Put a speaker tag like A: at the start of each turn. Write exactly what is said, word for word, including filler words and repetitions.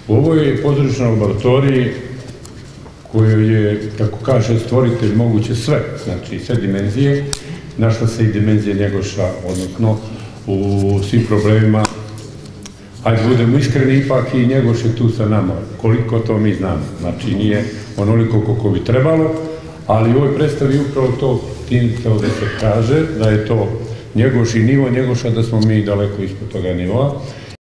A: U ovoj pozorišnoj laboratoriji koju je, kako kaže stvoritelj, moguće sve, znači sve dimenzije, našla se i dimenzija Njegoša, odnosno u svim problemima, hajde budemo iskreni, ipak i Njegoš je tu sa nama, koliko to mi znamo, znači nije onoliko koliko bi trebalo, ali u ovoj predstavi upravo to tim hteo da se kaže, da je to Njegoš i nivo Njegoša, da smo mi daleko ispod toga nivoa.